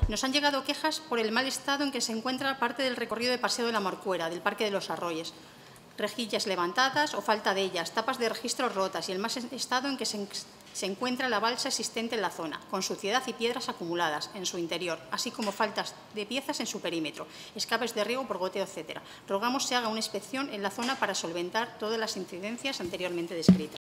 Nos han llegado quejas por el mal estado en que se encuentra parte del recorrido de Paseo de la Morcuera, del Parque de los Arroyos. Rejillas levantadas o falta de ellas, tapas de registro rotas y el mal estado en que se encuentra la balsa existente en la zona, con suciedad y piedras acumuladas en su interior, así como faltas de piezas en su perímetro, escapes de riego por goteo, etc. Rogamos se haga una inspección en la zona para solventar todas las incidencias anteriormente descritas.